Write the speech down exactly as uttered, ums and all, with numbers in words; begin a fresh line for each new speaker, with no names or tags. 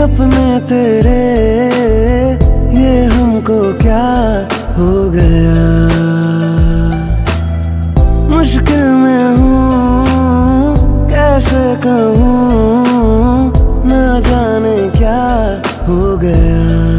सपने तेरे ये हमको क्या हो गया। मुश्किल में हूँ कैसे कहूँ, ना जाने क्या हो गया।